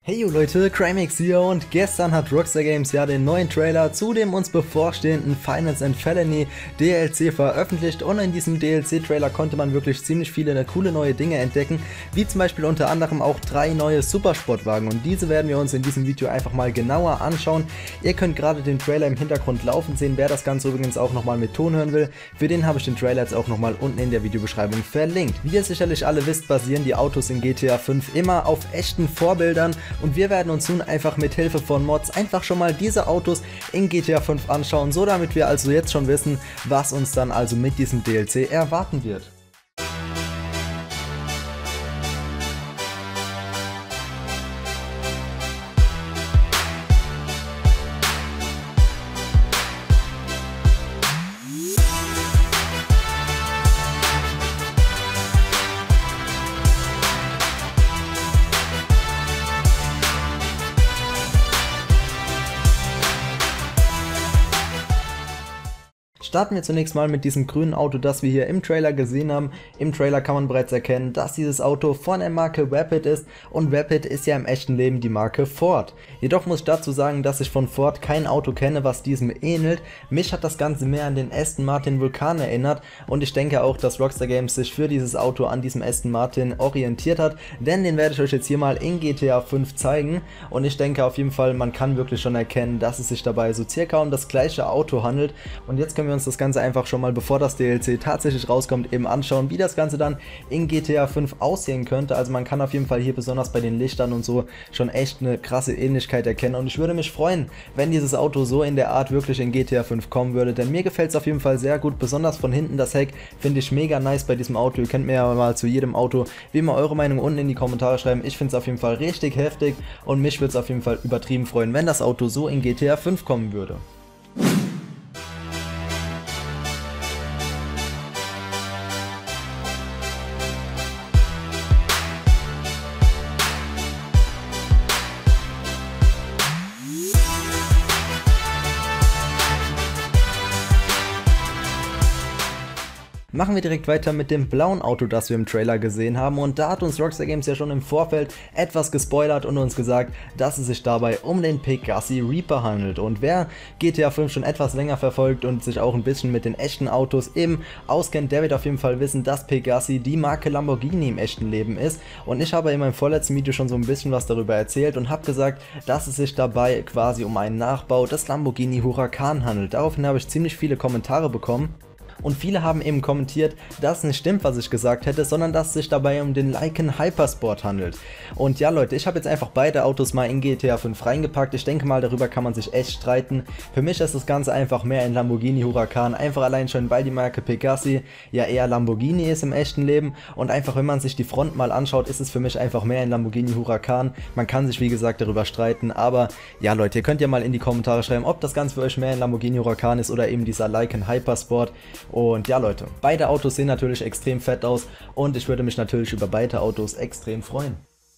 Hey yo Leute, Crimix hier und gestern hat Rockstar Games ja den neuen Trailer zu dem uns bevorstehenden Finance & Felony DLC veröffentlicht und in diesem DLC-Trailer konnte man wirklich ziemlich viele coole neue Dinge entdecken, wie zum Beispiel unter anderem auch 3 neue Supersportwagen und diese werden wir uns in diesem Video einfach mal genauer anschauen. Ihr könnt gerade den Trailer im Hintergrund laufen sehen, wer das Ganze übrigens auch nochmal mit Ton hören will, für den habe ich den Trailer jetzt auch nochmal unten in der Videobeschreibung verlinkt. Wie ihr sicherlich alle wisst, basieren die Autos in GTA 5 immer auf echten Vorbildern. Und wir werden uns nun einfach mit Hilfe von Mods einfach schon mal diese Autos in GTA 5 anschauen, so damit wir also jetzt schon wissen, was uns dann also mit diesem DLC erwarten wird. Starten wir zunächst mal mit diesem grünen Auto, das wir hier im Trailer gesehen haben. Im Trailer kann man bereits erkennen, dass dieses Auto von der Marke Rapid ist und Rapid ist ja im echten Leben die Marke Ford. Jedoch muss ich dazu sagen, dass ich von Ford kein Auto kenne, was diesem ähnelt. Mich hat das Ganze mehr an den Aston Martin Vulcan erinnert und ich denke auch, dass Rockstar Games sich für dieses Auto an diesem Aston Martin orientiert hat, denn den werde ich euch jetzt hier mal in GTA 5 zeigen und ich denke auf jeden Fall, man kann wirklich schon erkennen, dass es sich dabei so circa um das gleiche Auto handelt und jetzt können wir uns das Ganze einfach schon mal, bevor das DLC tatsächlich rauskommt, eben anschauen, wie das Ganze dann in GTA 5 aussehen könnte. Also man kann auf jeden Fall hier besonders bei den Lichtern und so schon echt eine krasse Ähnlichkeit erkennen und ich würde mich freuen, wenn dieses Auto so in der Art wirklich in GTA 5 kommen würde, denn mir gefällt es auf jeden Fall sehr gut, besonders von hinten das Heck finde ich mega nice bei diesem Auto. Ihr könnt mir ja mal zu jedem Auto wie immer eure Meinung unten in die Kommentare schreiben. Ich finde es auf jeden Fall richtig heftig und mich würde es auf jeden Fall übertrieben freuen, wenn das Auto so in GTA 5 kommen würde. Machen wir direkt weiter mit dem blauen Auto, das wir im Trailer gesehen haben und da hat uns Rockstar Games ja schon im Vorfeld etwas gespoilert und uns gesagt, dass es sich dabei um den Pegassi Reaper handelt und wer GTA 5 schon etwas länger verfolgt und sich auch ein bisschen mit den echten Autos eben auskennt, der wird auf jeden Fall wissen, dass Pegassi die Marke Lamborghini im echten Leben ist und ich habe in meinem vorletzten Video schon so ein bisschen was darüber erzählt und habe gesagt, dass es sich dabei quasi um einen Nachbau des Lamborghini Huracan handelt. Daraufhin habe ich ziemlich viele Kommentare bekommen. Und viele haben eben kommentiert, dass nicht stimmt, was ich gesagt hätte, sondern dass es sich dabei um den Lykan Hypersport handelt. Und ja Leute, ich habe jetzt einfach beide Autos mal in GTA 5 reingepackt. Ich denke mal, darüber kann man sich echt streiten. Für mich ist das Ganze einfach mehr ein Lamborghini Huracan, einfach allein schon, weil die Marke Pegassi ja eher Lamborghini ist im echten Leben. Und einfach, wenn man sich die Front mal anschaut, ist es für mich einfach mehr ein Lamborghini Huracan. Man kann sich wie gesagt darüber streiten, aber ja Leute, ihr könnt ja mal in die Kommentare schreiben, ob das Ganze für euch mehr ein Lamborghini Huracan ist oder eben dieser Lykan Hypersport. Und ja Leute, beide Autos sehen natürlich extrem fett aus und ich würde mich natürlich über beide Autos extrem freuen.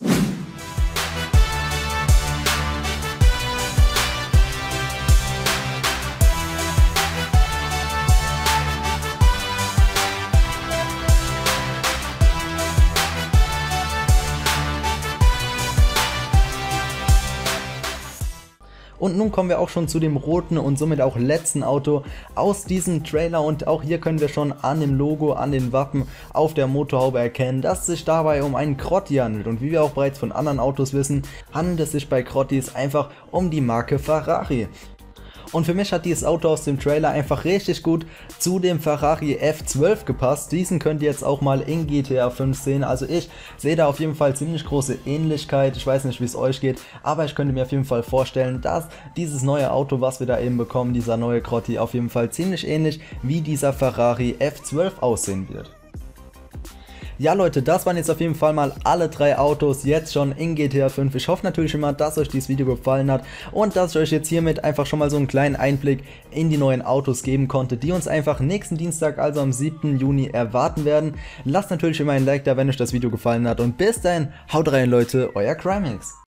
Und nun kommen wir auch schon zu dem roten und somit auch letzten Auto aus diesem Trailer und auch hier können wir schon an dem Logo, an den Wappen auf der Motorhaube erkennen, dass es sich dabei um einen Crotty handelt und wie wir auch bereits von anderen Autos wissen, handelt es sich bei Crottys einfach um die Marke Ferrari. Und für mich hat dieses Auto aus dem Trailer einfach richtig gut zu dem Ferrari F12 gepasst. Diesen könnt ihr jetzt auch mal in GTA 5 sehen. Also ich sehe da auf jeden Fall ziemlich große Ähnlichkeit. Ich weiß nicht, wie es euch geht, aber ich könnte mir auf jeden Fall vorstellen, dass dieses neue Auto, was wir da eben bekommen, dieser neue Crotty, auf jeden Fall ziemlich ähnlich wie dieser Ferrari F12 aussehen wird. Ja Leute, das waren jetzt auf jeden Fall mal alle 3 Autos jetzt schon in GTA 5. Ich hoffe natürlich immer, dass euch dieses Video gefallen hat und dass ich euch jetzt hiermit einfach schon mal so einen kleinen Einblick in die neuen Autos geben konnte, die uns einfach nächsten Dienstag, also am 7. Juni erwarten werden. Lasst natürlich immer ein Like da, wenn euch das Video gefallen hat und bis dahin, haut rein Leute, euer Crimix.